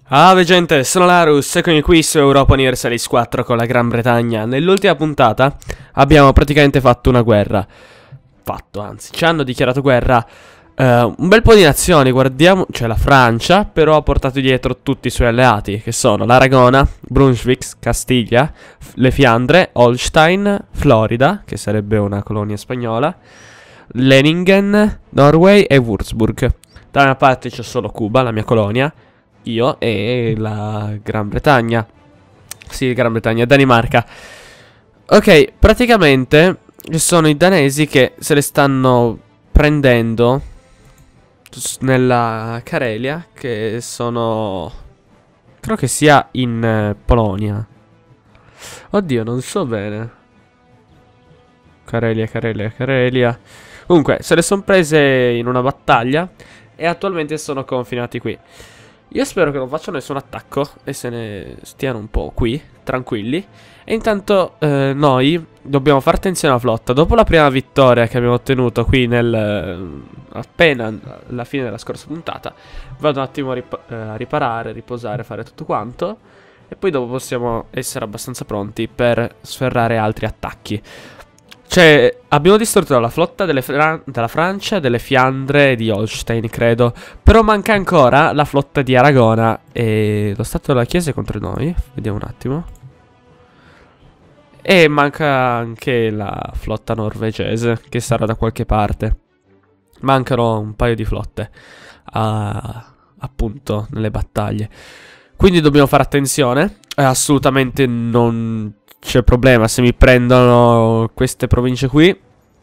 Salve gente, sono Larus, eccomi qui su Europa Universalis 4 con la Gran Bretagna. Nell'ultima puntata abbiamo praticamente fatto una guerra. Anzi, ci hanno dichiarato guerra un bel po' di nazioni, guardiamo, cioè la Francia, però ha portato dietro tutti i suoi alleati, che sono l'Aragona, Brunswick, Castiglia, le Fiandre, Holstein, Florida, che sarebbe una colonia spagnola, Leningen, Norway e Würzburg. Da una parte c'è solo Cuba, la mia colonia, io e la Gran Bretagna. Sì, Gran Bretagna, Danimarca. Ok, praticamente sono i danesi che se le stanno prendendo nella Carelia, che sono... credo che sia in Polonia. Oddio, non so bene. Carelia. Comunque, se le sono prese in una battaglia e attualmente sono confinati qui. Io spero che non facciano nessun attacco e se ne stiano un po' qui, tranquilli. E intanto noi dobbiamo fare attenzione alla flotta. Dopo la prima vittoria che abbiamo ottenuto qui appena alla fine della scorsa puntata, vado un attimo a riparare, riposare, fare tutto quanto. E poi dopo possiamo essere abbastanza pronti per sferrare altri attacchi. Cioè, abbiamo distrutto la flotta della Francia, delle Fiandre e di Holstein, credo. Però manca ancora la flotta di Aragona e lo Stato della Chiesa è contro noi. Vediamo un attimo. E manca anche la flotta norvegese, che sarà da qualche parte. Mancano un paio di flotte, appunto, nelle battaglie. Quindi dobbiamo fare attenzione. Assolutamente non c'è problema se mi prendono queste province qui.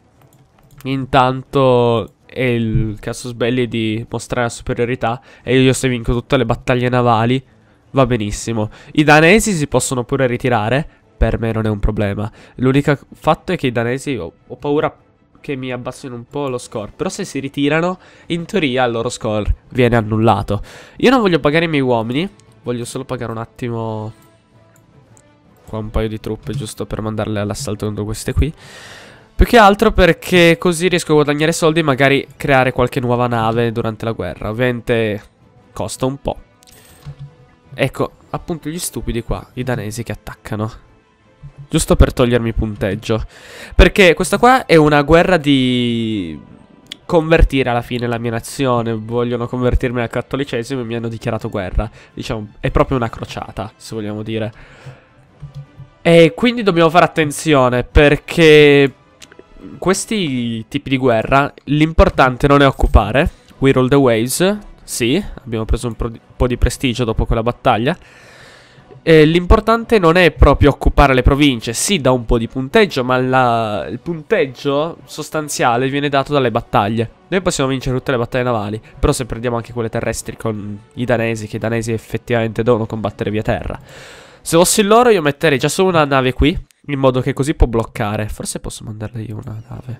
Intanto è il casus belli di mostrare la superiorità. E io se vinco tutte le battaglie navali va benissimo. I danesi si possono pure ritirare. Per me non è un problema. L'unico fatto è che i danesi ho paura che mi abbassino un po' lo score. Però se si ritirano, in teoria il loro score viene annullato. Io non voglio pagare i miei uomini. Voglio solo pagare un attimo qua un paio di truppe, giusto per mandarle all'assalto contro queste qui. Più che altro perché così riesco a guadagnare soldi e magari creare qualche nuova nave durante la guerra. Ovviamente costa un po'. Ecco, appunto gli stupidi qua, i danesi che attaccano. Giusto per togliermi punteggio. Perché questa qua è una guerra di convertire alla fine la mia nazione. Vogliono convertirmi al cattolicesimo e mi hanno dichiarato guerra. Diciamo, è proprio una crociata, se vogliamo dire. E quindi dobbiamo fare attenzione, perché questi tipi di guerra l'importante non è occupare. We roll the waves. Sì, abbiamo preso un po' di prestigio dopo quella battaglia. L'importante non è proprio occupare le province. Sì, dà un po' di punteggio, ma il punteggio sostanziale viene dato dalle battaglie. Noi possiamo vincere tutte le battaglie navali, però se prendiamo anche quelle terrestri con i danesi, che i danesi effettivamente devono combattere via terra. Se fossi loro io metterei già solo una nave qui, in modo che così può bloccare. Forse posso mandarle io una nave.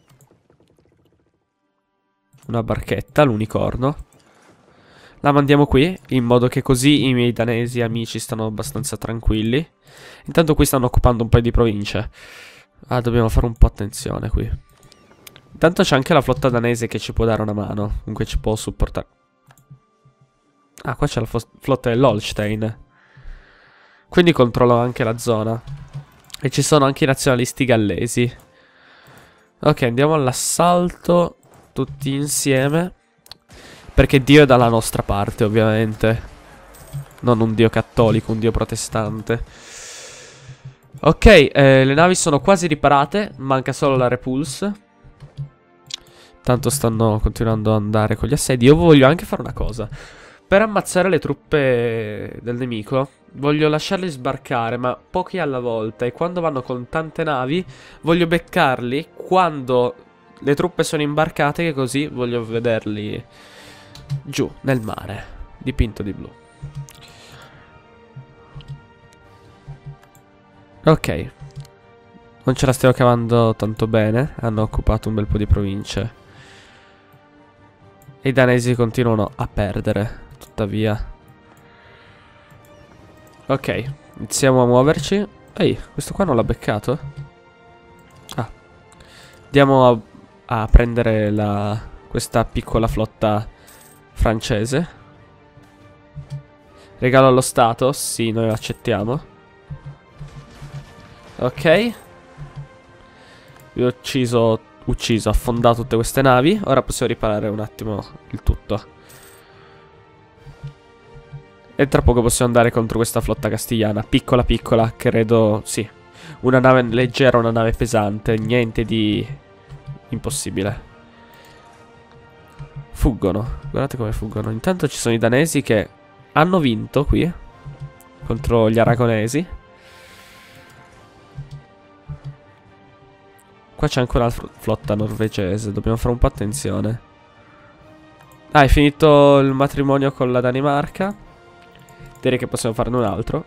Una barchetta, l'unicorno. La mandiamo qui, in modo che così i miei danesi amici stanno abbastanza tranquilli. Intanto qui stanno occupando un paio di province. Ah, dobbiamo fare un po' attenzione qui. Intanto c'è anche la flotta danese che ci può dare una mano. Comunque ci può supportare. Ah, qua c'è la flotta dell'Holstein. Quindi controllo anche la zona. E ci sono anche i nazionalisti gallesi. Ok, andiamo all'assalto tutti insieme. Perché Dio è dalla nostra parte, ovviamente. Non un Dio cattolico, un Dio protestante. Ok, le navi sono quasi riparate. Manca solo la Repulse. Tanto stanno continuando ad andare con gli assedi. Io voglio anche fare una cosa. Per ammazzare le truppe del nemico voglio lasciarli sbarcare, ma pochi alla volta. E quando vanno con tante navi voglio beccarli quando le truppe sono imbarcate, che così voglio vederli giù nel mare, dipinto di blu. Ok, non ce la stiamo cavando tanto bene. Hanno occupato un bel po' di province e i danesi continuano a perdere, tuttavia. Ok, iniziamo a muoverci. Ehi, questo qua non l'ha beccato? Ah, andiamo a prendere questa piccola flotta francese. Regalo allo Stato? Sì, noi lo accettiamo. Ok. Vi ho ucciso, affondato tutte queste navi. Ora possiamo riparare un attimo il tutto. E tra poco possiamo andare contro questa flotta castigliana. Piccola piccola, credo, sì. Una nave leggera, una nave pesante. Niente di impossibile. Fuggono. Guardate come fuggono. Intanto ci sono i danesi che hanno vinto qui contro gli aragonesi. Qua c'è ancora la flotta norvegese. Dobbiamo fare un po' attenzione. Ah, è finito il matrimonio con la Danimarca. Direi che possiamo farne un altro.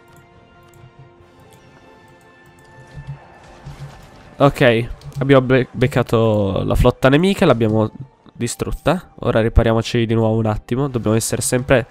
Ok, abbiamo beccato la flotta nemica, l'abbiamo distrutta. Ora ripariamoci di nuovo un attimo. Dobbiamo essere sempre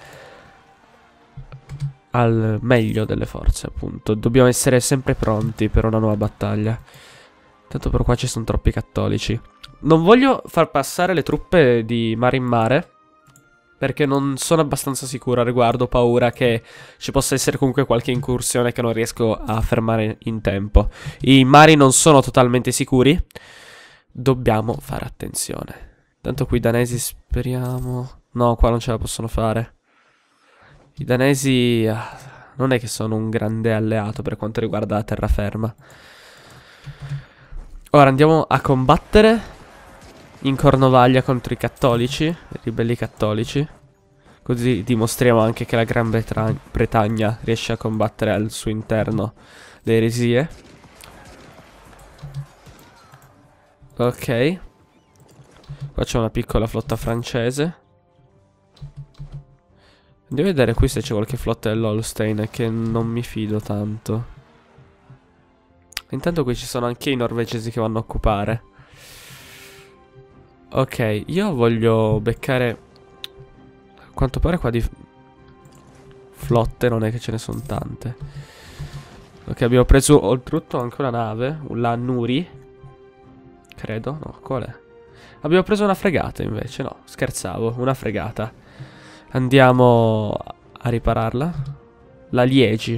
al meglio delle forze, appunto. Dobbiamo essere sempre pronti per una nuova battaglia. Tanto per qua ci sono troppi cattolici. Non voglio far passare le truppe di mare in mare, perché non sono abbastanza sicuro a riguardo. Ho paura che ci possa essere comunque qualche incursione che non riesco a fermare in tempo. I mari non sono totalmente sicuri. Dobbiamo fare attenzione. Tanto qui i danesi speriamo... No, qua non ce la possono fare. I danesi non è che sono un grande alleato per quanto riguarda la terraferma. Ora andiamo a combattere in Cornovaglia contro i cattolici, i ribelli cattolici. Così dimostriamo anche che la Gran Bretagna riesce a combattere al suo interno le eresie. Ok. Qua c'è una piccola flotta francese. Andiamo a vedere qui se c'è qualche flotta dell'Holstein, che non mi fido tanto. Intanto qui ci sono anche i norvegesi che vanno a occupare. Ok, io voglio beccare... A quanto pare qua di flotte non è che ce ne sono tante. Ok, abbiamo preso oltretutto anche una nave, la Nuri. Credo, no, qual è? Abbiamo preso una fregata invece, no, scherzavo, una fregata. Andiamo a ripararla. La Liegi.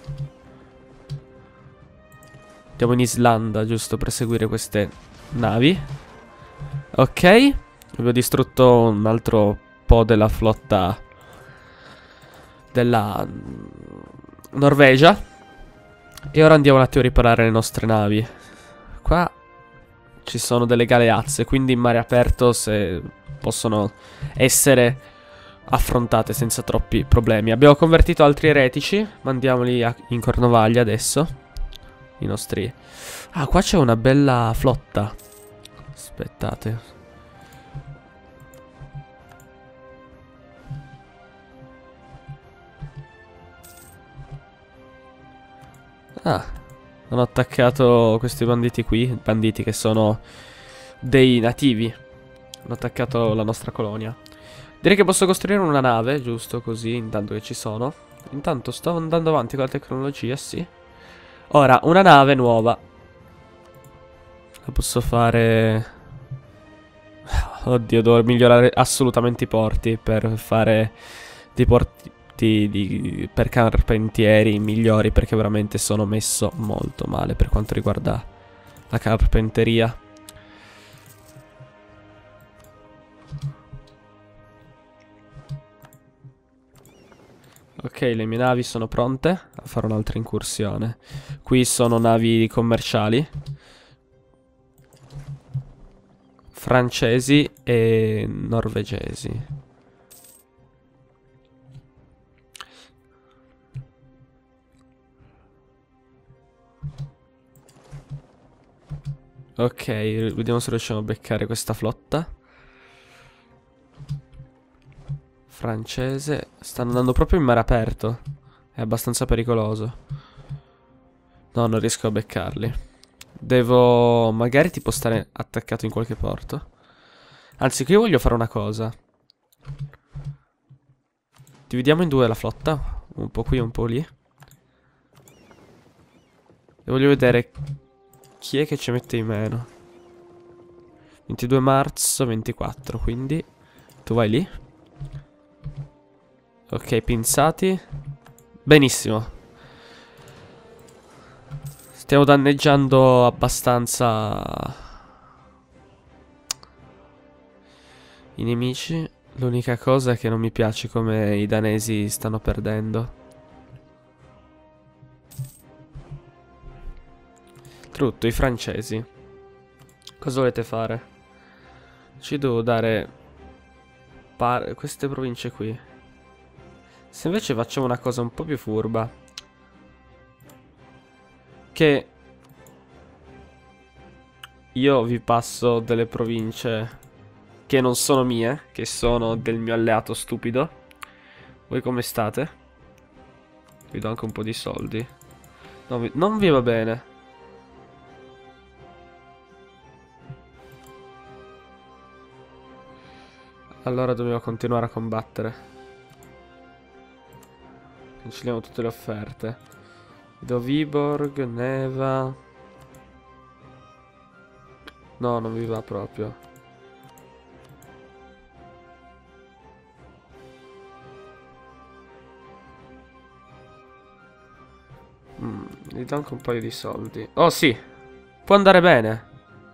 Andiamo in Islanda, giusto per seguire queste navi. Ok. Abbiamo distrutto un altro po' della flotta della Norvegia. E ora andiamo un attimo a riparare le nostre navi. Qua ci sono delle galeazze, quindi in mare aperto se possono essere affrontate senza troppi problemi. Abbiamo convertito altri eretici. Mandiamoli in Cornovaglia adesso. I nostri... Ah, qua c'è una bella flotta. Aspettate. Ah, hanno attaccato questi banditi qui. Banditi che sono dei nativi. Hanno attaccato la nostra colonia. Direi che posso costruire una nave, giusto così, intanto che ci sono. Intanto sto andando avanti con la tecnologia, sì. Ora, una nave nuova. La posso fare... Oddio, devo migliorare assolutamente i porti per fare dei porti per carpentieri migliori, perché veramente sono messo molto male per quanto riguarda la carpenteria. Ok, le mie navi sono pronte a fare un'altra incursione. Qui sono navi commerciali francesi e norvegesi. Ok, vediamo se riusciamo a beccare questa flotta francese. Stanno andando proprio in mare aperto. È abbastanza pericoloso. No, non riesco a beccarli. Devo magari tipo stare attaccato in qualche porto. Anzi, qui voglio fare una cosa. Dividiamo in due la flotta. Un po' qui e un po' lì. E voglio vedere chi è che ci mette di meno. 22 marzo 24. Quindi tu vai lì. Ok, pinzati. Benissimo. Stiamo danneggiando abbastanza i nemici. L'unica cosa è che non mi piace come i danesi stanno perdendo. Tutto, i francesi. Cosa volete fare? Ci devo dare queste province qui. Se invece facciamo una cosa un po' più furba, che io vi passo delle province che non sono mie, che sono del mio alleato stupido. Voi come state? Vi do anche un po' di soldi. Non vi va bene. Allora dobbiamo continuare a combattere. Cancelliamo tutte le offerte. Do Viborg, Neva. No, non vi va proprio. Gli do anche un paio di soldi. Oh sì, può andare bene.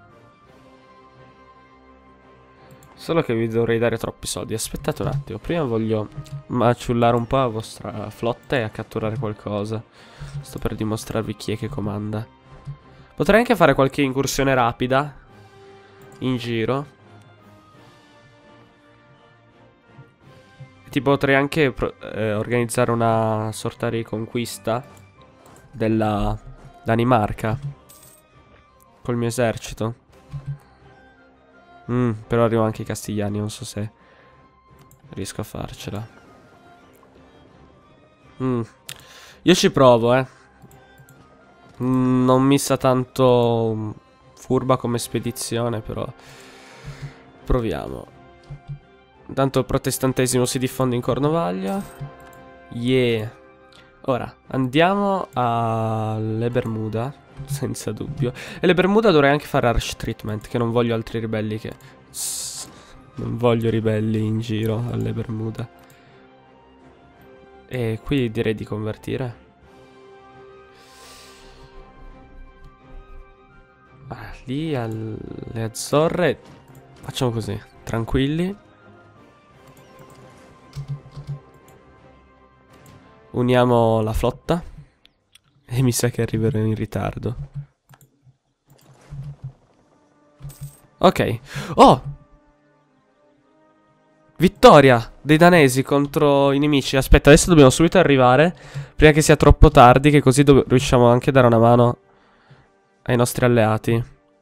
Solo che vi dovrei dare troppi soldi. Aspettate un attimo. Prima voglio maciullare un po' la vostra flotta e a catturare qualcosa. Sto per dimostrarvi chi è che comanda. Potrei anche fare qualche incursione rapida in giro. Tipo potrei anche organizzare una sorta di conquista della Danimarca col mio esercito. Però arrivano anche i castigliani, non so se riesco a farcela. Io ci provo, non mi sa tanto furba come spedizione, però proviamo. Intanto il protestantesimo si diffonde in Cornovaglia. Yeah. Ora, andiamo alle Bermuda. Senza dubbio. E le Bermuda dovrei anche fare Harsh Treatment, che non voglio altri ribelli che... Non voglio ribelli in giro alle Bermuda. E qui direi di convertire. Lì alle Azzorre facciamo così, tranquilli. Uniamo la flotta. E mi sa che arriverò in ritardo. Ok. Oh! Vittoria dei danesi contro i nemici. Aspetta, adesso dobbiamo subito arrivare, prima che sia troppo tardi, che così riusciamo anche a dare una mano ai nostri alleati.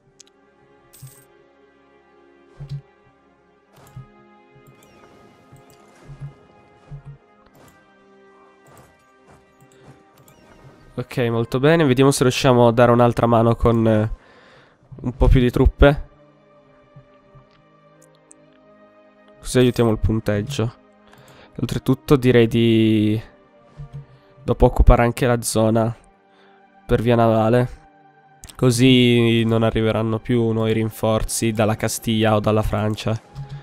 Ok, molto bene. Vediamo se riusciamo a dare un'altra mano con un po' più di truppe. Così aiutiamo il punteggio. Oltretutto direi di... dopo occupare anche la zona per via navale. Così non arriveranno più nuovi rinforzi dalla Castiglia o dalla Francia.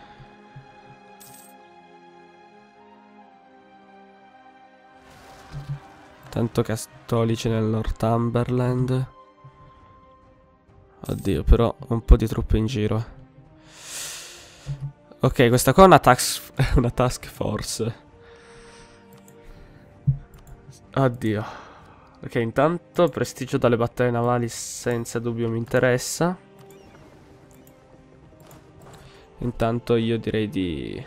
Tanto cattolici nel Northumberland. Oddio, però ho un po' di truppe in giro. Ok, questa qua è una task force. Oddio. Ok, intanto prestigio dalle battaglie navali senza dubbio mi interessa. Intanto io direi di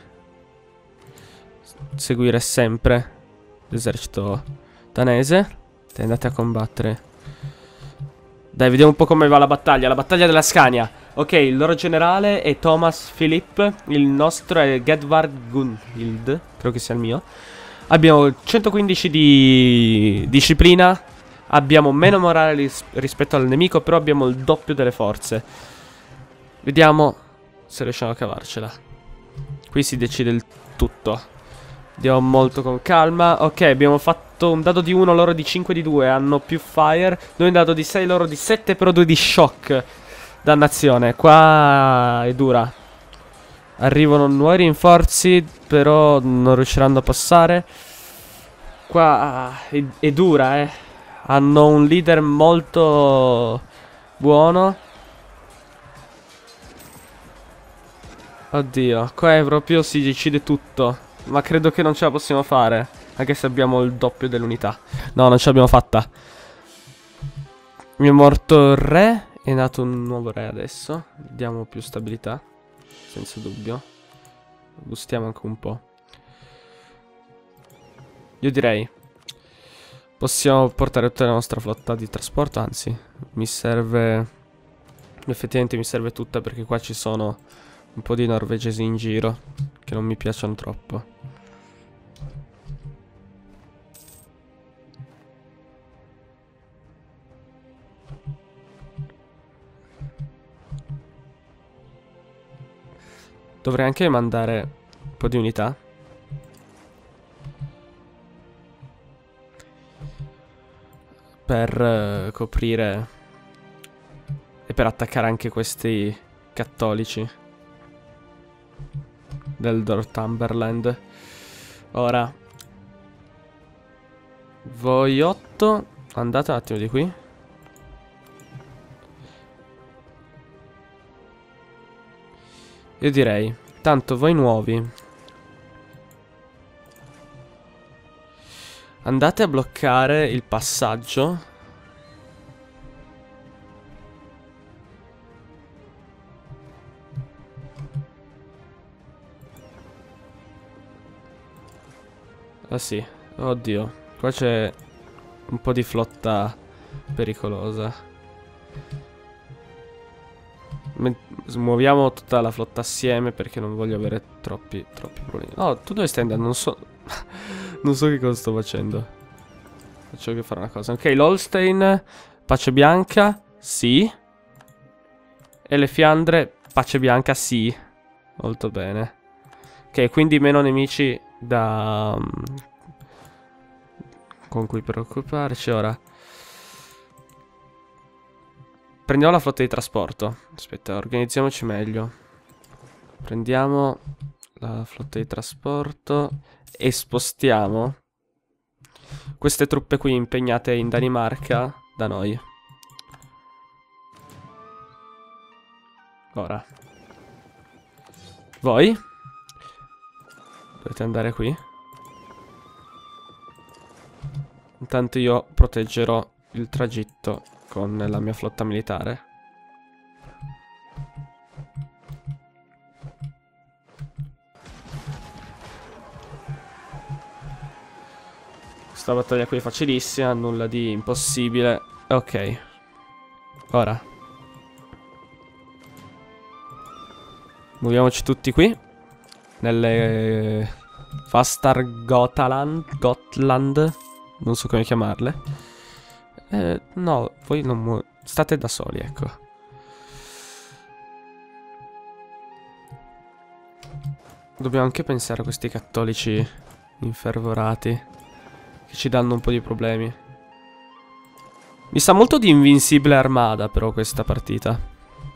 seguire sempre l'esercito danese. E andate a combattere. Dai, vediamo un po' come va la battaglia. La battaglia della Scania. Ok, il loro generale è Thomas Philipp. Il nostro è Gedvard Gunhild. Credo che sia il mio. Abbiamo 115 di disciplina. Abbiamo meno morale rispetto al nemico, però abbiamo il doppio delle forze. Vediamo se riusciamo a cavarcela. Qui si decide il tutto. Andiamo molto con calma. Ok, abbiamo fatto un dado di 1, loro di 5 di 2. Hanno più fire. Noi un dado di 6, loro di 7, però 2 di shock. Dannazione, qua è dura. Arrivano nuovi rinforzi, però non riusciranno a passare. Qua è dura, eh. Hanno un leader molto buono. Oddio, qua è proprio si decide tutto. Ma credo che non ce la possiamo fare. Anche se abbiamo il doppio dell'unità. No, non ce l'abbiamo fatta. Mi è morto il re. È nato un nuovo re adesso. Diamo più stabilità. Senza dubbio. Boostiamo anche un po'. Io direi possiamo portare tutta la nostra flotta di trasporto. Anzi, mi serve. Effettivamente mi serve tutta, perché qua ci sono un po' di norvegesi in giro che non mi piacciono troppo. Dovrei anche mandare un po' di unità. Per coprire e per attaccare anche questi cattolici del Northumberland. Ora, voi 8 andate un attimo di qui. Io direi, tanto voi nuovi andate a bloccare il passaggio. Ah sì, oddio, qua c'è un po' di flotta pericolosa. Smuoviamo tutta la flotta assieme, perché non voglio avere troppi problemi. Oh, tu dove stai andando? Non so. Non so che cosa sto facendo. Faccio che fare una cosa. Ok, l'Holstein, pace bianca, sì. E le Fiandre, pace bianca, sì. Molto bene. Ok, quindi meno nemici da con cui preoccuparci. Ora prendiamo la flotta di trasporto. Aspetta, organizziamoci meglio. Prendiamo la flotta di trasporto e spostiamo queste truppe qui impegnate in Danimarca da noi. Ora, voi dovete andare qui. Intanto io proteggerò il tragitto con la mia flotta militare. Questa battaglia qui è facilissima, nulla di impossibile. Ok. Ora muoviamoci tutti qui nelle Gotland. Non so come chiamarle. No, voi non state da soli, ecco. Dobbiamo anche pensare a questi cattolici infervorati che ci danno un po' di problemi. Mi sa molto di Invincible Armada però questa partita.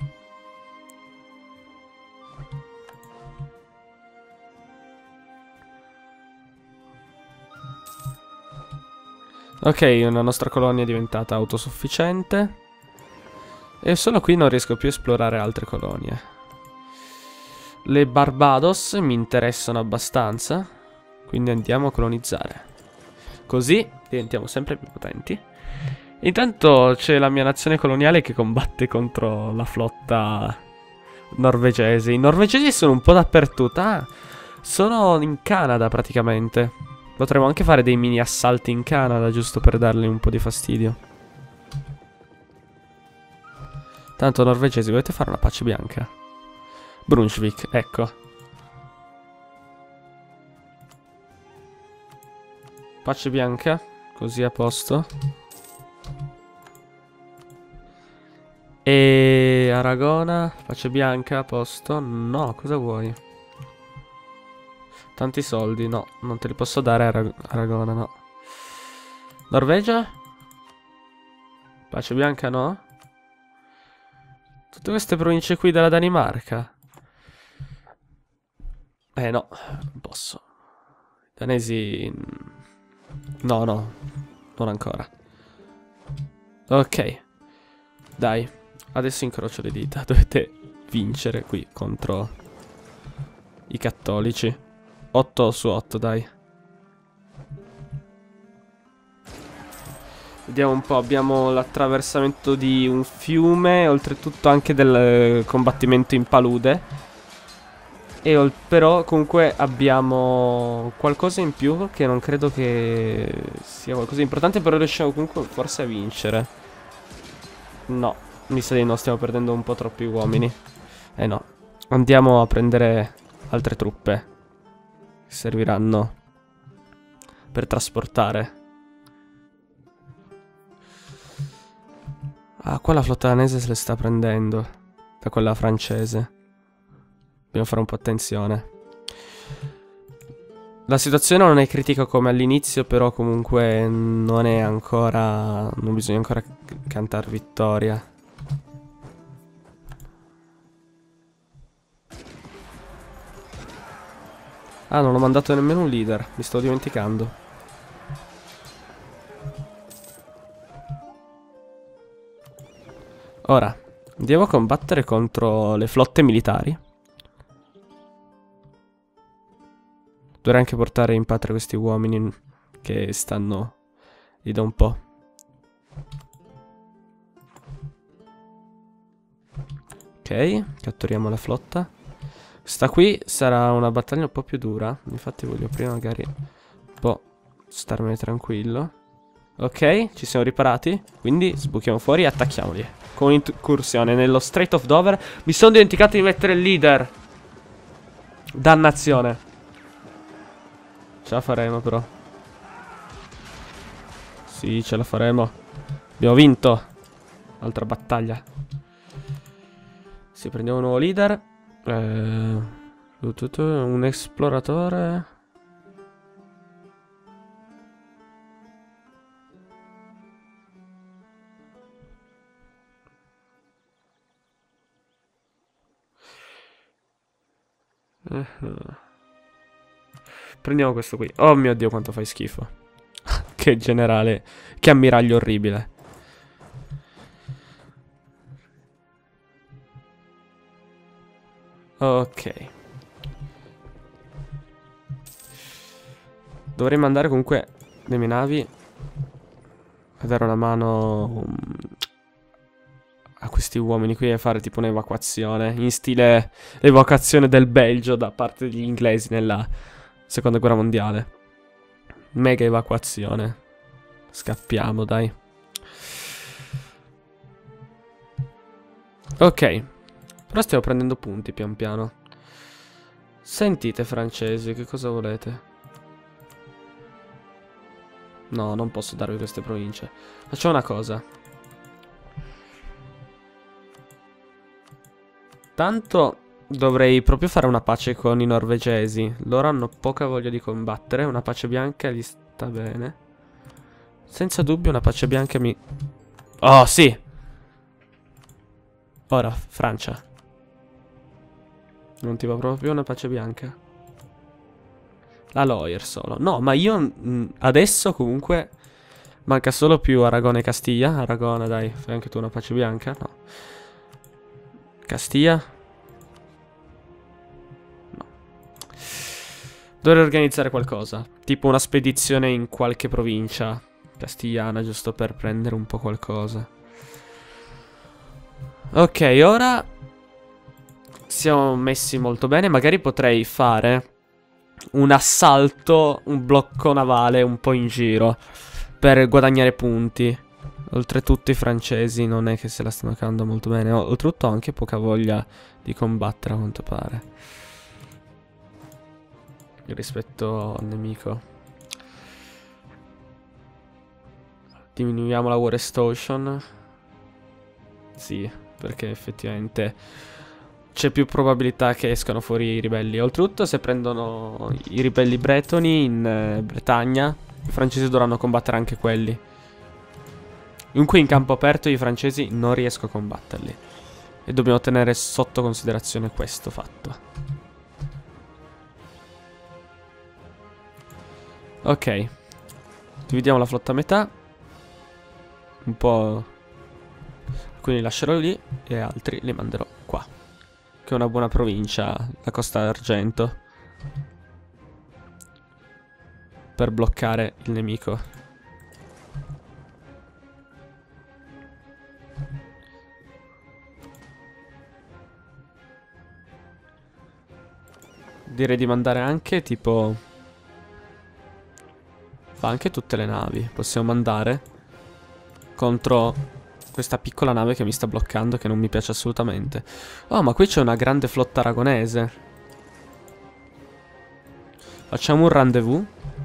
Ok, una nostra colonia è diventata autosufficiente. E solo qui non riesco più a esplorare altre colonie. Le Barbados mi interessano abbastanza, quindi andiamo a colonizzare. Così diventiamo sempre più potenti. Intanto c'è la mia nazione coloniale che combatte contro la flotta norvegese. I norvegesi sono un po' dappertutto. Ah, sono in Canada praticamente. Potremmo anche fare dei mini assalti in Canada, giusto per dargli un po' di fastidio. Tanto norvegesi, volete fare una pace bianca? Brunswick, ecco. Pace bianca, così a posto. E Aragona, pace bianca, a posto. No, cosa vuoi? Tanti soldi, no, non te li posso dare Aragona, no. Norvegia? Pace bianca, no? Tutte queste province qui della Danimarca. No, non posso. I danesi No, no, non ancora. Ok. Dai, adesso incrocio le dita. Dovete vincere qui contro i cattolici. 8 su 8, dai. Vediamo un po', abbiamo l'attraversamento di un fiume, oltretutto anche del combattimento in palude. E però comunque abbiamo qualcosa in più che non credo che sia qualcosa di importante, però riusciamo comunque forse a vincere. No, mi sa di no, stiamo perdendo un po' troppi uomini. Eh no, andiamo a prendere altre truppe che serviranno per trasportare. Ah, qua la flotta danese se le sta prendendo da quella francese. Dobbiamo fare un po' attenzione. La situazione non è critica come all'inizio, però comunque non è ancora... non bisogna ancora cantare vittoria. Ah, non ho mandato nemmeno un leader, mi sto dimenticando. Ora, andiamo a combattere contro le flotte militari. Dovrei anche portare in patria questi uomini che stanno lì da un po'. Ok, catturiamo la flotta. Questa qui sarà una battaglia un po' più dura. Infatti voglio prima magari un po' starmene tranquillo. Ok, ci siamo riparati. Quindi sbuchiamo fuori e attacchiamoli con incursione nello Strait of Dover. Mi sono dimenticato di mettere il leader. Dannazione. Ce la faremo però. Sì, ce la faremo. Abbiamo vinto. Altra battaglia. Sì, prendiamo un nuovo leader. Un esploratore. Prendiamo questo qui. Oh mio Dio, quanto fai schifo. Che generale. Che ammiraglio orribile. Ok. Dovrei mandare comunque le mie navi a dare una mano a questi uomini qui e fare tipo un'evacuazione in stile evacuazione del Belgio da parte degli inglesi nella seconda guerra mondiale. Mega evacuazione. Scappiamo, dai. Ok. Però stiamo prendendo punti pian piano. Sentite, francesi, che cosa volete? No, non posso darvi queste province. Facciamo una cosa. Tanto dovrei proprio fare una pace con i norvegesi. Loro hanno poca voglia di combattere. Una pace bianca gli sta bene. Senza dubbio una pace bianca mi... Oh, sì! Ora, Francia. Non ti va proprio una pace bianca? La Loire solo. No, ma io adesso comunque... Manca solo più Aragona e Castiglia. Aragona, dai, fai anche tu una pace bianca? No. Castiglia? No. Dovrei organizzare qualcosa. Tipo una spedizione in qualche provincia castigliana, giusto per prendere un po' qualcosa. Ok, ora siamo messi molto bene. Magari potrei fare un assalto, un blocco navale un po' in giro per guadagnare punti. Oltretutto i francesi non è che se la stanno cavando molto bene. Oltretutto ho anche poca voglia di combattere a quanto pare rispetto al nemico. Diminuiamo la war extortion. Sì, perché effettivamente c'è più probabilità che escano fuori i ribelli. Oltretutto se prendono i ribelli bretoni in Bretagna, i francesi dovranno combattere anche quelli. Dunque in campo aperto i francesi non riesco a combatterli. E dobbiamo tenere sotto considerazione questo fatto. Ok. Dividiamo la flotta a metà. Un po'. Alcuni li lascerò lì e altri li manderò qua. Che è una buona provincia, la Costa d'Argento. Per bloccare il nemico. Direi di mandare anche tipo... Fa anche tutte le navi. Possiamo mandare contro questa piccola nave che mi sta bloccando, che non mi piace assolutamente. Oh, ma qui c'è una grande flotta aragonese. Facciamo un rendezvous.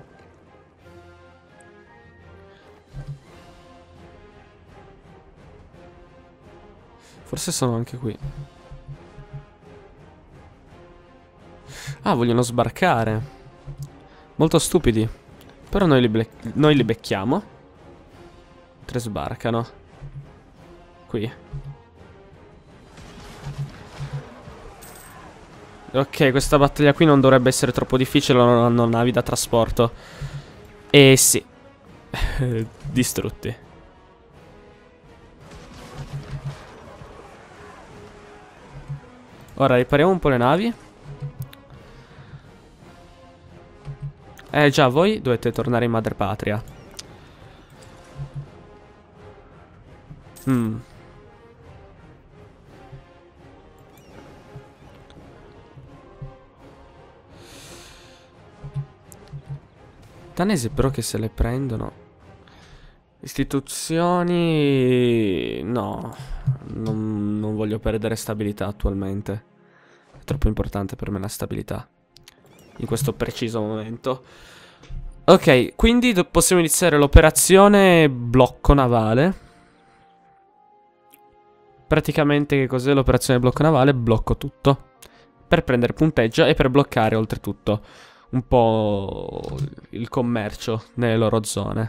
Forse sono anche qui. Ah, vogliono sbarcare. Molto stupidi. Però noi li becchiamo. 3 sbarcano. Qui. Ok, questa battaglia qui non dovrebbe essere troppo difficile. Non hanno navi da trasporto. E sì. Distrutti. Ora ripariamo un po' le navi. Già, voi dovete tornare in madrepatria. Danesi però che se le prendono. Istituzioni... No, non voglio perdere stabilità attualmente. È troppo importante per me la stabilità in questo preciso momento. Ok, quindi possiamo iniziare l'operazione blocco navale. Praticamente che cos'è l'operazione blocco navale? Blocco tutto per prendere punteggio e per bloccare oltretutto un po' il commercio nelle loro zone.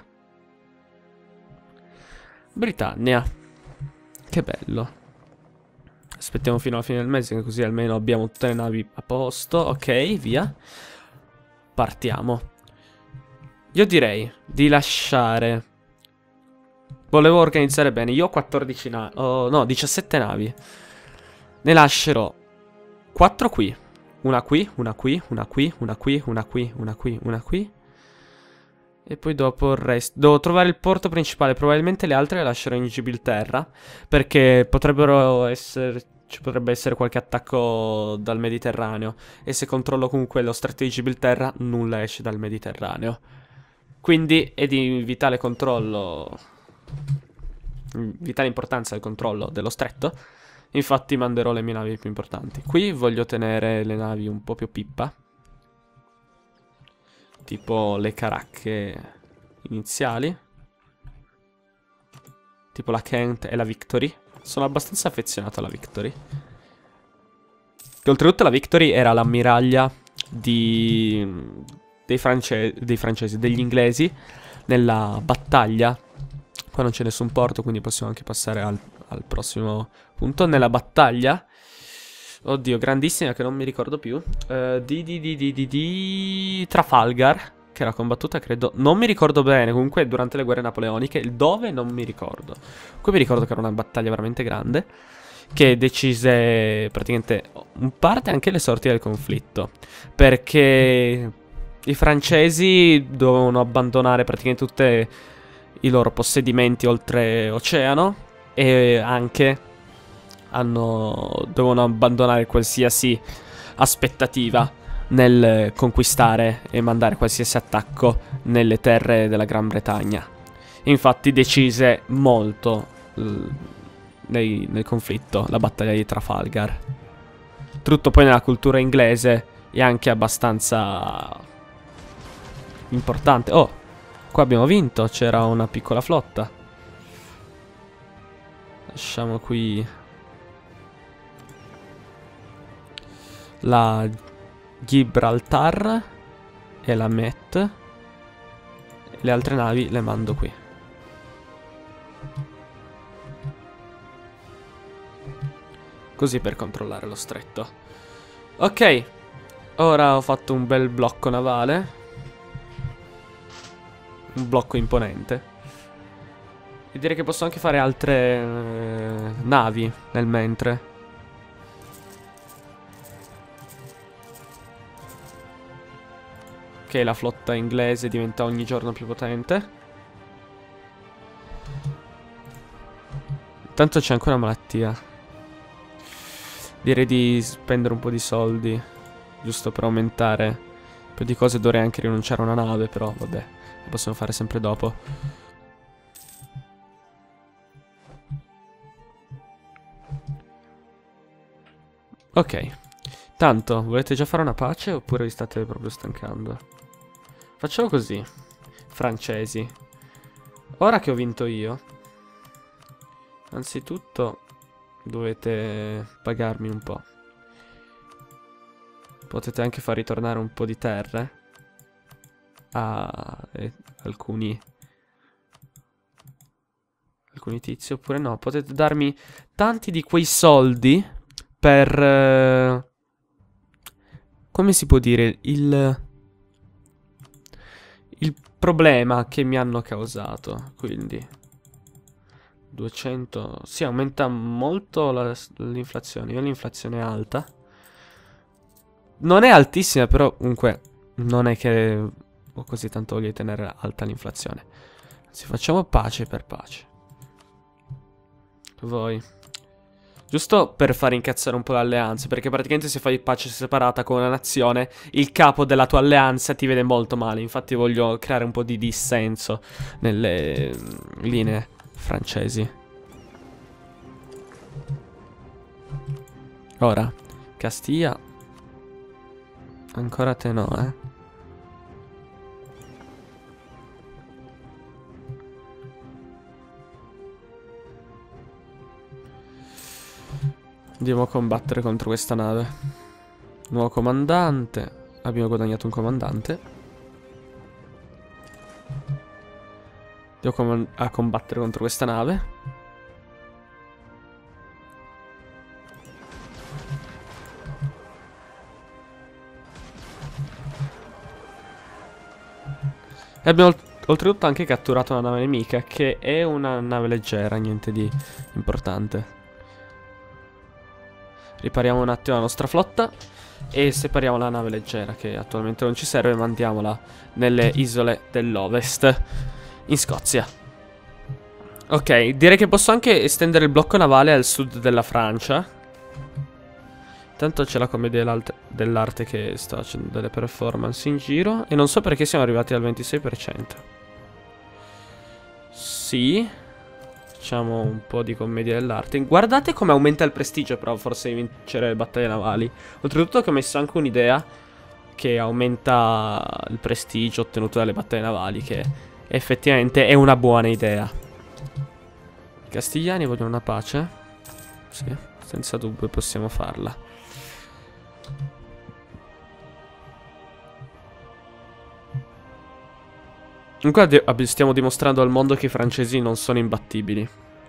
Britannia. Che bello. Aspettiamo fino alla fine del mese, così almeno abbiamo tutte le navi a posto. Ok, via. Partiamo. Io direi di lasciare... Volevo organizzare bene. Io ho 14 navi. Oh, no, 17 navi. Ne lascerò 4 qui. Una qui, una qui, una qui, una qui, una qui, una qui, una qui. E poi dopo il resto. Devo trovare il porto principale. Probabilmente le altre le lascerò in Gibilterra. Perché potrebbero essere... Ci potrebbe essere qualche attacco dal Mediterraneo. E se controllo comunque lo stretto di Gibilterra, nulla esce dal Mediterraneo. Quindi è di vitale controllo... vitale importanza il controllo dello stretto. Infatti manderò le mie navi più importanti. Qui voglio tenere le navi un po' più pippa. Tipo le caracche iniziali. Tipo la Kent e la Victory. Sono abbastanza affezionato alla Victory. Che oltretutto la Victory era l'ammiraglia dei francesi, degli inglesi nella battaglia. Qua non c'è nessun porto, quindi possiamo anche passare al prossimo punto. Nella battaglia, oddio, grandissima che non mi ricordo più, di Trafalgar, che era combattuta, credo, non mi ricordo bene, comunque durante le guerre napoleoniche, il dove non mi ricordo. Qui mi ricordo che era una battaglia veramente grande, che decise praticamente in parte anche le sorti del conflitto, perché i francesi dovevano abbandonare praticamente tutti i loro possedimenti oltre oceano e anche dovevano abbandonare qualsiasi aspettativa nel conquistare e mandare qualsiasi attacco nelle terre della Gran Bretagna. Infatti decise molto nel conflitto la battaglia di Trafalgar. Tutto poi nella cultura inglese è anche abbastanza importante. Oh, qua abbiamo vinto, c'era una piccola flotta. Lasciamo qui la Gibraltar e la Met. Le altre navi le mando qui. Così per controllare lo stretto. Ok, ora ho fatto un bel blocco navale. un blocco imponente. E direi che posso anche fare altre navi nel mentre. Ok, la flotta inglese diventa ogni giorno più potente. Tanto c'è ancora malattia. Direi di spendere un po' di soldi, giusto per aumentare un po' di cose. Dovrei anche rinunciare a una nave, però vabbè, lo possiamo fare sempre dopo. Ok. Tanto, volete già fare una pace oppure vi state proprio stancando? Facciamo così. Francesi. Ora che ho vinto io, anzitutto dovete pagarmi un po'. Potete anche far ritornare un po' di terre a alcuni tizi, oppure no. Potete darmi tanti di quei soldi per... come si può dire? Il problema che mi hanno causato. Quindi 200. Sì, aumenta molto l'inflazione. Io ho l'inflazione alta. Non è altissima, però comunque non è che ho così tanto voglia di tenere alta l'inflazione. Anzi, facciamo pace per pace. Voi. Giusto per far incazzare un po' l'alleanza, perché praticamente se fai pace separata con una nazione, il capo della tua alleanza ti vede molto male. Infatti voglio creare un po' di dissenso nelle linee francesi. Ora, Castiglia. Ancora te no, eh. Andiamo a combattere contro questa nave. Nuovo comandante. Abbiamo guadagnato un comandante. Andiamo a combattere contro questa nave. E abbiamo oltretutto anche catturato una nave nemica, che è una nave leggera, niente di importante. Ripariamo un attimo la nostra flotta e separiamo la nave leggera, che attualmente non ci serve, e mandiamola nelle isole dell'Ovest, in Scozia. Ok, direi che posso anche estendere il blocco navale al sud della Francia. Intanto c'è la commedia dell'arte che sta facendo delle performance in giro. E non so perché siamo arrivati al 26%. Sì. Facciamo un po' di commedia dell'arte. Guardate come aumenta il prestigio, però, forse di vincere le battaglie navali. Oltretutto che ho messo anche un'idea che aumenta il prestigio ottenuto dalle battaglie navali, che effettivamente è una buona idea. I castigliani vogliono una pace? Sì, senza dubbio possiamo farla. Comunque stiamo dimostrando al mondo che i francesi non sono imbattibili.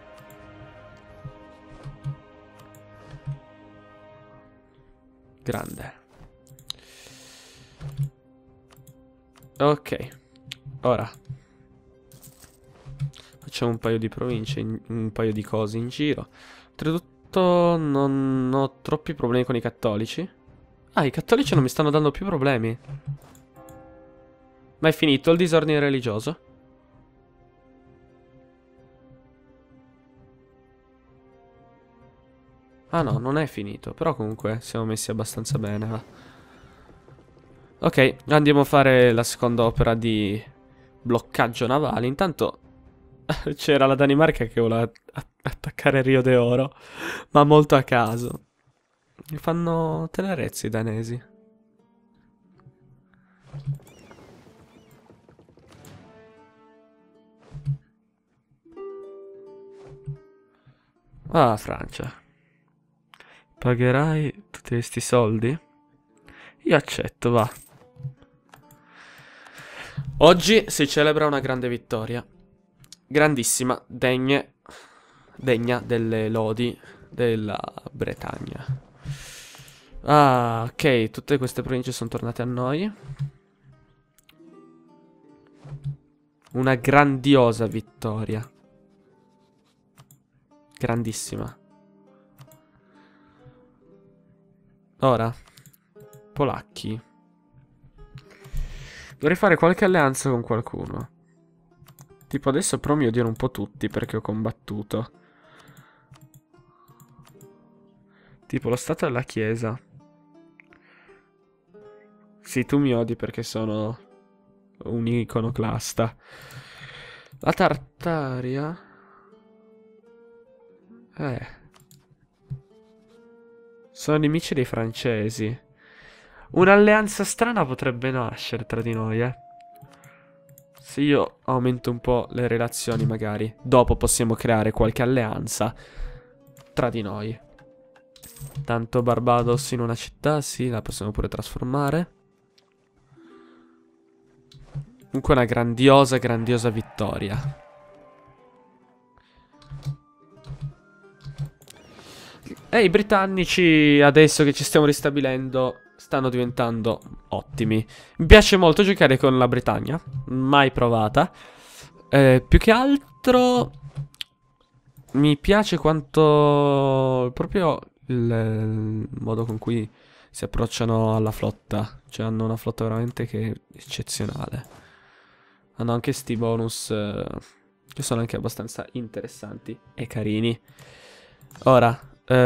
Grande. Ok. Ora facciamo un paio di province, un paio di cose in giro. Oltretutto non ho troppi problemi con i cattolici. Ah, i cattolici non mi stanno dando più problemi. Ma è finito il disordine religioso? Ah no, non è finito. Però comunque siamo messi abbastanza bene, va. Ok, andiamo a fare la seconda opera di bloccaggio navale. Intanto c'era la Danimarca che voleva attaccare Rio de Oro, ma molto a caso. Mi fanno tenerezza i danesi. Ah, Francia. Pagherai tutti questi soldi? Io accetto, va. Oggi si celebra una grande vittoria. Grandissima, degna delle lodi della Bretagna. Ah, ok, tutte queste province sono tornate a noi. Una grandiosa vittoria. Grandissima. Ora, polacchi. Dovrei fare qualche alleanza con qualcuno. Tipo adesso però mi odiano un po' tutti perché ho combattuto. Tipo lo stato della chiesa. Sì, tu mi odi perché sono un iconoclasta. La Tartaria. Sono nemici dei francesi. Un'alleanza strana potrebbe nascere tra di noi, Se io aumento un po' le relazioni, magari dopo possiamo creare qualche alleanza tra di noi. Tanto Barbados in una città, sì, la possiamo pure trasformare. Comunque una grandiosa, grandiosa vittoria. E i britannici, adesso che ci stiamo ristabilendo, stanno diventando ottimi. Mi piace molto giocare con la Britannia. Mai provata. Più che altro mi piace quanto proprio il modo con cui si approcciano alla flotta. Cioè hanno una flotta veramente che è eccezionale. Hanno anche sti bonus che sono anche abbastanza interessanti e carini. Ora,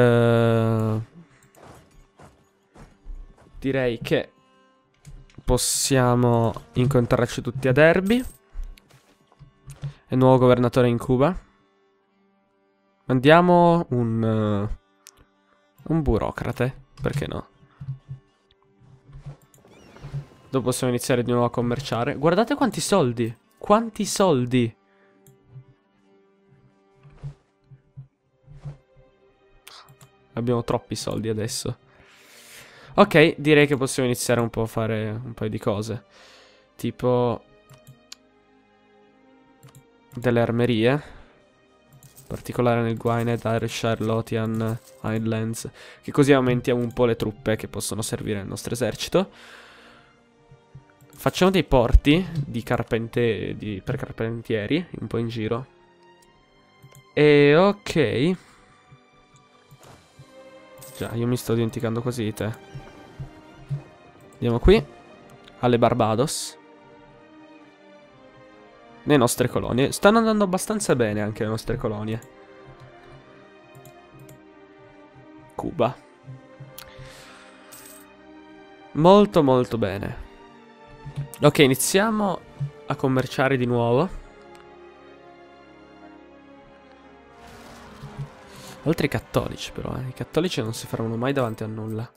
direi che possiamo incontrarci tutti a Derby. È nuovo governatore in Cuba. Mandiamo un burocrate, perché no? Dopo possiamo iniziare di nuovo a commerciare. Guardate quanti soldi! Quanti soldi! Abbiamo troppi soldi adesso. Ok, direi che possiamo iniziare un po' a fare un paio di cose. Tipo delle armerie. In particolare nel Gwynedd, Ayrshire, Lothian, Highlands. Che così aumentiamo un po' le truppe che possono servire al nostro esercito. Facciamo dei porti per carpentieri, un po' in giro. E ok. Già, io mi sto dimenticando così di te. Andiamo qui. Alle Barbados. Le nostre colonie. Stanno andando abbastanza bene anche le nostre colonie. Cuba. Molto molto bene. Ok, iniziamo a commerciare di nuovo. Oltre i cattolici però, I cattolici non si faranno mai davanti a nulla.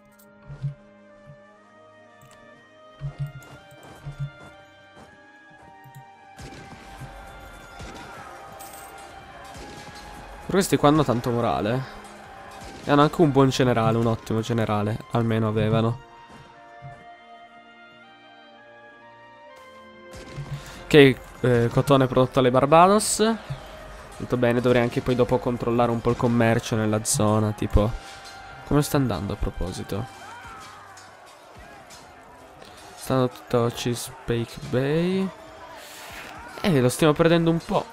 Però questi qua hanno tanto morale. E hanno anche un buon generale, un ottimo generale. Almeno avevano. Ok, cotone prodotto alle Barbados. Tutto bene, dovrei anche poi dopo controllare un po' il commercio nella zona, tipo... Come sta andando a proposito? Sta andando tutto a Chesapeake Bay. Lo stiamo perdendo un po'.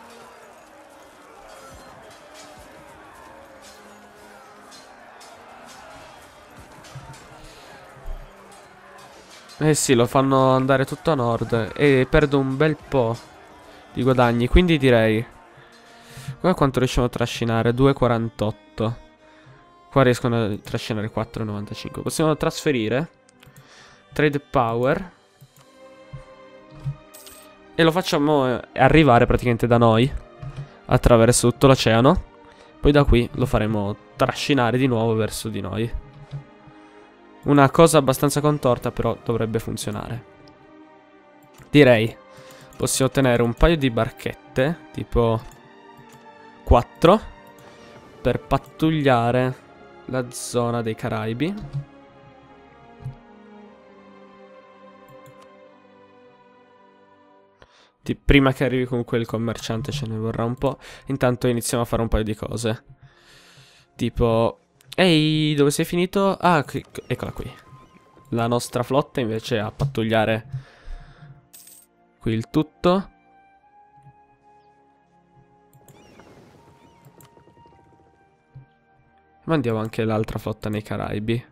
Eh sì, lo fanno andare tutto a nord e perdo un bel po' di guadagni, quindi direi... Guarda quanto riusciamo a trascinare, 2,48. Qua riescono a trascinare 4,95. Possiamo trasferire Trade Power e lo facciamo arrivare praticamente da noi, attraverso tutto l'oceano. Poi da qui lo faremo trascinare di nuovo verso di noi. Una cosa abbastanza contorta, però dovrebbe funzionare. Direi possiamo ottenere un paio di barchette, tipo 4, per pattugliare la zona dei Caraibi. Prima che arrivi comunque il commerciante ce ne vorrà un po'. Intanto iniziamo a fare un paio di cose. Tipo... Ehi, dove sei finito? Ah, eccola qui. La nostra flotta invece a pattugliare qui il tutto. Mandiamo anche l'altra flotta nei Caraibi.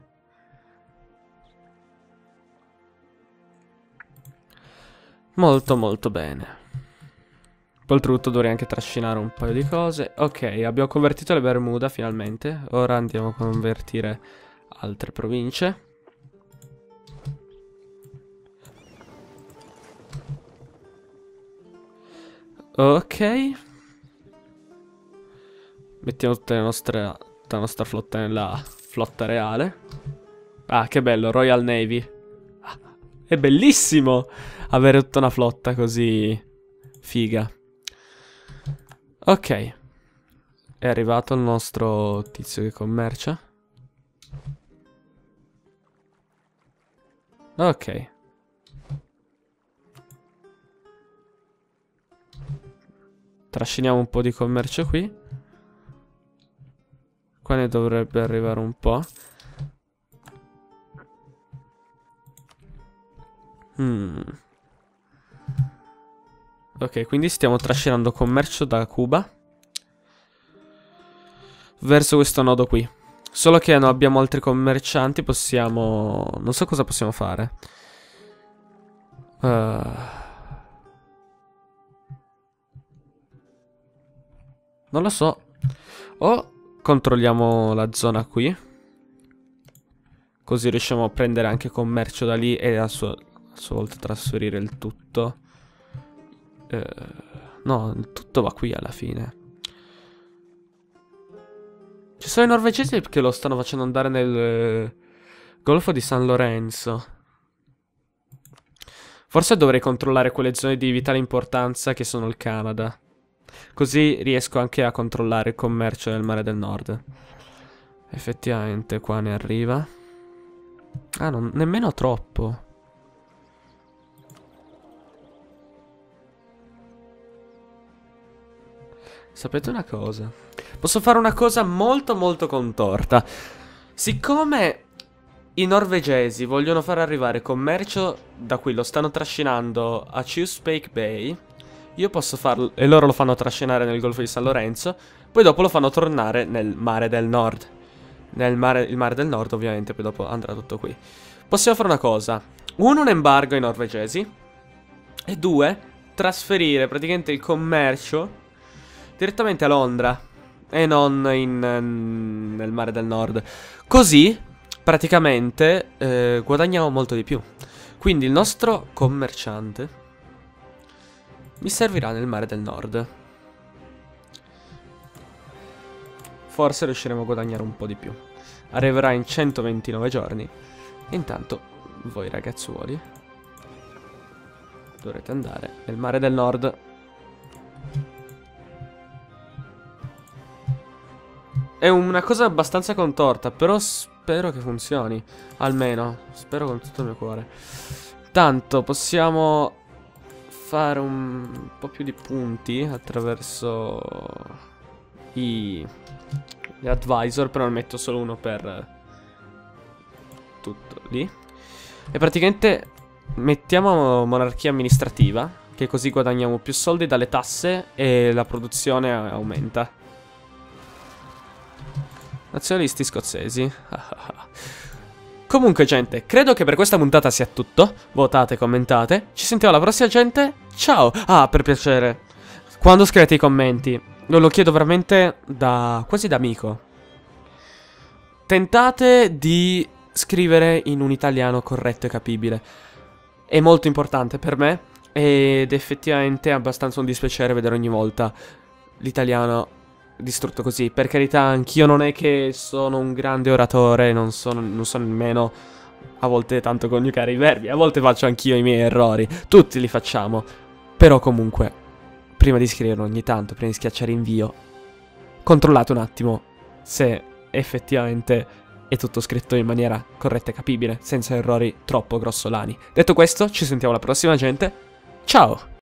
Molto molto bene. Oltretutto dovrei anche trascinare un paio di cose. Ok, abbiamo convertito le Bermuda finalmente. Ora andiamo a convertire altre province. Ok. Mettiamo tutta la nostra flotta nella flotta reale. Ah, che bello, Royal Navy. Ah, è bellissimo avere tutta una flotta così figa. Ok. È arrivato il nostro tizio che commercia. Ok. Trasciniamo un po' di commercio qui. Qua ne dovrebbe arrivare un po'. Ok, quindi stiamo trascinando commercio da Cuba verso questo nodo qui. Solo che non abbiamo altri commercianti, possiamo... Non so cosa possiamo fare. Non lo so. O controlliamo la zona qui. Così riusciamo a prendere anche commercio da lì e a sua volta trasferire il tutto. No, il tutto va qui alla fine. Ci sono i norvegesi che lo stanno facendo andare nel Golfo di San Lorenzo. Forse dovrei controllare quelle zone di vitale importanza che sono il Canada. Così riesco anche a controllare il commercio nel Mare del Nord. Effettivamente qua ne arriva. Ah, nemmeno troppo. Sapete una cosa? Posso fare una cosa molto molto contorta. Siccome i norvegesi vogliono far arrivare commercio da qui, lo stanno trascinando a Chesapeake Bay, io posso farlo, e loro lo fanno trascinare nel Golfo di San Lorenzo, poi dopo lo fanno tornare nel Mare del Nord. Il Mare del Nord ovviamente, poi dopo andrà tutto qui. Possiamo fare una cosa. Uno, un embargo ai norvegesi. E due, trasferire praticamente il commercio direttamente a Londra e non nel Mare del Nord. Così praticamente guadagniamo molto di più. Quindi il nostro commerciante mi servirà nel Mare del Nord. Forse riusciremo a guadagnare un po' di più. Arriverà in 129 giorni. Intanto voi ragazzuoli dovrete andare nel Mare del Nord. È una cosa abbastanza contorta, però spero che funzioni. Almeno, spero con tutto il mio cuore. Tanto possiamo fare un po' più di punti attraverso gli advisor, però ne metto solo uno per tutto lì. E praticamente mettiamo monarchia amministrativa, che così guadagniamo più soldi dalle tasse e la produzione aumenta. Nazionalisti scozzesi. Comunque gente, credo che per questa puntata sia tutto. Votate, commentate. Ci sentiamo alla prossima gente. Ciao. Ah, per piacere, quando scrivete i commenti, lo chiedo veramente quasi da amico, tentate di scrivere in un italiano corretto e capibile. È molto importante per me ed effettivamente è abbastanza un dispiacere vedere ogni volta l'italiano distrutto così. Per carità, anch'io non è che sono un grande oratore, non sono nemmeno a volte tanto coniugare i verbi. A volte faccio anch'io i miei errori, tutti li facciamo. Però comunque, prima di scriverlo ogni tanto, prima di schiacciare invio, controllate un attimo se effettivamente è tutto scritto in maniera corretta e capibile, senza errori troppo grossolani. Detto questo, ci sentiamo alla prossima gente. Ciao!